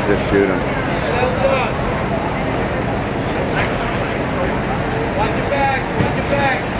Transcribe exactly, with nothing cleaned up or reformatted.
Just shoot him. Well done. Watch your back, watch your back.